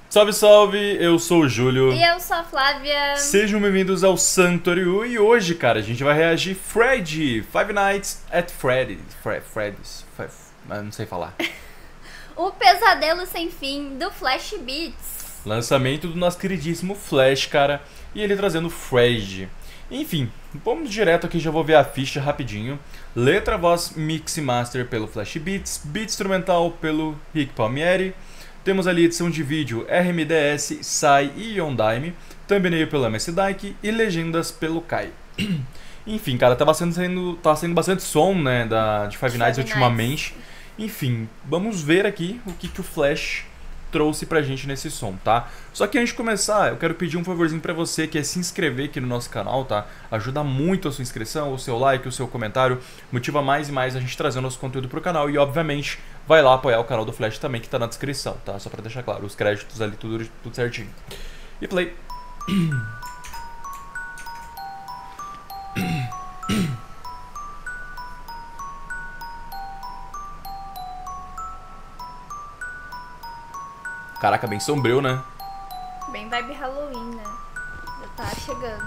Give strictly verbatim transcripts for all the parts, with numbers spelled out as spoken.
Salve, salve! Eu sou o Júlio. E eu sou a Flávia. Sejam bem-vindos ao Santoriu. E hoje, cara, a gente vai reagir Freddy, Five Nights at Freddy's. Fre Freddy's. Fre não sei falar. O pesadelo sem fim do Flash Beats. Lançamento do nosso queridíssimo Flash, cara. E ele trazendo Freddy. Enfim, vamos direto aqui, já vou ver a ficha rapidinho. Letra, voz, mix e master pelo Flash Beats. Beat instrumental pelo Rick Palmieri. Temos ali edição de vídeo R M D S, Sai e Yondime. Thumbnail pelo M S Dyke e legendas pelo Kai. Enfim, cara, tava sendo, sendo, tava sendo bastante som, né, da, de Five Nights ultimamente. Enfim, vamos ver aqui o que, que o Flash trouxe pra gente nesse som, tá? Só que antes de começar, eu quero pedir um favorzinho pra você, que é se inscrever aqui no nosso canal, tá? Ajuda muito a sua inscrição, o seu like, o seu comentário, motiva mais e mais a gente trazer o nosso conteúdo pro canal e, obviamente, vai lá apoiar o canal do Flash também, que tá na descrição, tá? Só pra deixar claro, os créditos ali, tudo, tudo certinho. E play! Caraca, bem sombrio, né? Bem vibe Halloween, né? Já tá chegando.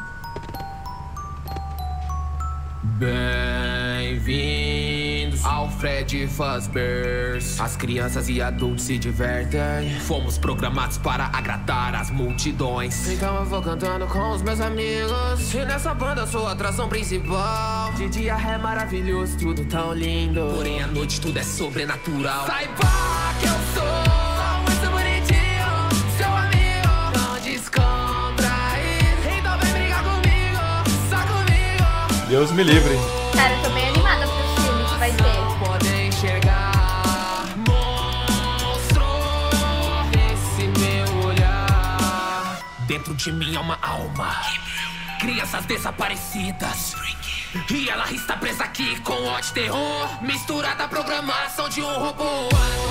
Bem-vindos ao Freddy Fazbear's. As crianças e adultos se divertem. Fomos programados para agradar as multidões. Então eu vou cantando com os meus amigos. E nessa banda eu sou a atração principal. De dia é maravilhoso, tudo tão lindo. Porém à noite tudo é sobrenatural. Saiba que eu sou Deus me livre. Cara, eu tô bem animada pro filme que vai ter. Podem enxergar monstro nesse meu olhar. Dentro de mim há uma alma, crianças desaparecidas. E ela está presa aqui com ódio e terror, misturada à programação de um robô.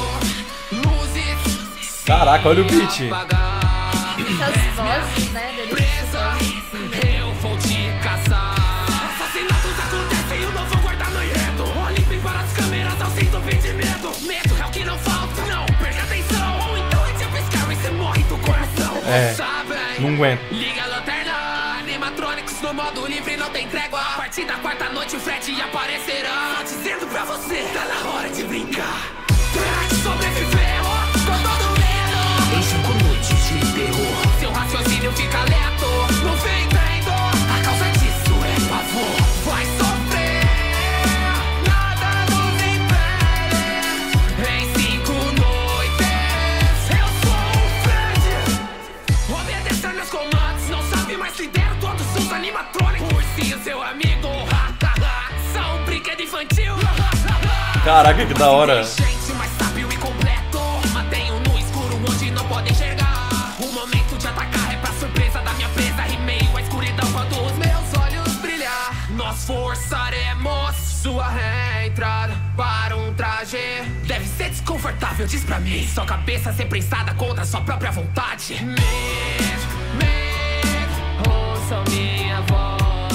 Luzes. Caraca, olha o beat. Essas vozes, né, deles. Presa, eu vou te caçar. Assassinatos acontecem, eu não vou guardar no enredo. Olhem para as câmeras, eu sinto bem de medo. Medo é o que não falta, não perca atenção. Ou então é tipo Scar e você morre do coração. É, Sabem? não aguento. Liga a lanterna, animatronics no modo livre, não tem trégua. A partir da quarta noite o Freddy aparecerá. Tô dizendo pra você, tá na hora de brincar. Terá que sobreviver, ó, com todo medo. Em cinco noites de terror, seu raciocínio fica lento. Não vem tendo, a causa disso é pavor. Vai sofrer, nada nos impede. Em cinco noites, eu sou o Freddy. Obedecer meus comandos, não sabe mais lidero todos os animatrônicos. Ursinho, seu amigo, são um brinquedo infantil. Caraca, que da hora. Gente, mais sábio e completo. Mantenho no escuro onde não podem enxergar. O momento de atacar é pra surpresa da minha presa. E meio à escuridão quando os meus olhos brilhar. Nós forçaremos sua reentrada para um traje. Deve ser desconfortável, diz pra mim. Sua cabeça sempre instada contra sua própria vontade. Medo, medo, ouçam minha voz.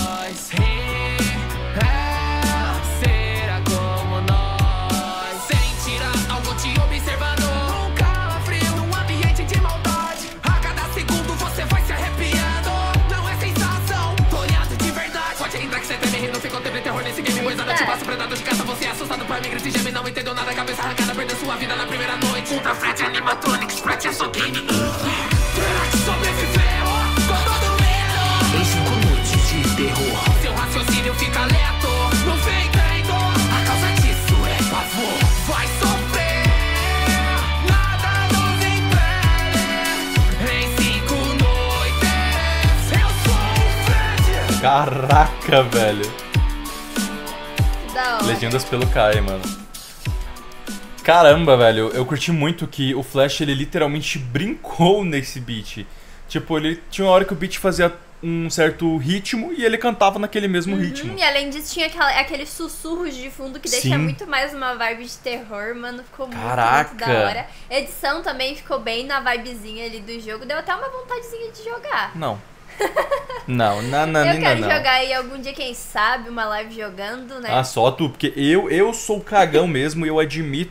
Será como nós. Sentirá algo te observando. Um calafrio num ambiente de maldade. A cada segundo você vai se arrepiando. Não é sensação, tô olhado de verdade. Pode entrar que você teme e não fica tempo em terror nesse game. Pois nada te passa, predador de caça. Você é assustado por mim, grita e geme. Não entendeu nada, cabeça arrancada, perdeu sua vida na primeira noite. Ultra Freddy Animatronics, Freddy é só game. Terá que sobreviver, ó, com todo medo. Em cinco noites de terror, seu raciocínio fica lento. Não vem tendo, a causa disso é pavor. Vai sofrer, nada nos impede. Em cinco noites, eu sou o Freddy. Caraca, velho. Que da hora. Legendas pelo Kai, mano. Caramba, velho. Eu curti muito que o Flash, ele literalmente brincou nesse beat. Tipo, ele tinha uma hora que o beat fazia um certo ritmo e ele cantava naquele mesmo Uhum, ritmo. e além disso tinha aquela, aqueles sussurros de fundo que deixa Sim. muito mais uma vibe de terror, mano. Ficou muito, Caraca. muito da hora. Edição também ficou bem na vibezinha ali do jogo. Deu até uma vontadezinha de jogar. Não. Não, não, não, Eu não, quero não. jogar aí algum dia, quem sabe, uma live jogando, né? Ah, só tu, porque eu, eu sou cagão mesmo e eu admito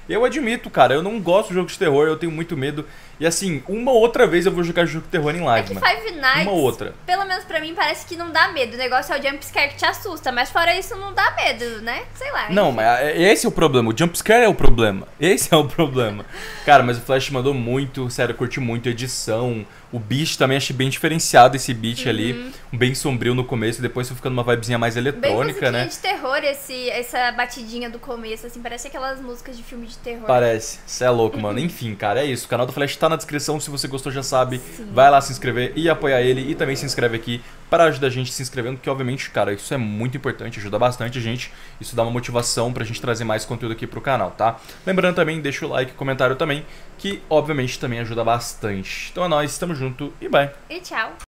Eu admito, cara, eu não gosto de jogo de terror, eu tenho muito medo. E assim, uma outra vez eu vou jogar jogo de terror em É live, que mano. Five Nights, Uma outra. pelo menos pra mim, parece que não dá medo. O negócio é o jumpscare que te assusta, mas fora isso não dá medo, né? Sei lá. Não, enfim. mas é- esse é o problema, o jumpscare é o problema. Esse é o problema. Cara, mas o Flash mandou muito, sério, eu curti muito a edição. O beat também achei bem diferenciado, esse beat ali. Um bem sombrio no começo, depois foi ficando uma vibezinha mais Bem eletrônica, musiquinha né? de terror, esse, essa batidinha do começo, assim, parece aquelas músicas de filme de terror. Parece, cê é louco, mano. Enfim, cara, é isso. O canal do Flash tá na descrição. Se você gostou, já sabe. Vai lá se inscrever e apoiar ele. E também se inscreve aqui para ajudar a gente se inscrevendo, porque obviamente, cara, isso é muito importante, ajuda bastante a gente. Isso dá uma motivação pra gente trazer mais conteúdo aqui pro canal, tá? Lembrando também, deixa o like, comentário também, que obviamente também ajuda bastante. Então é nóis, tamo junto e bye. E tchau.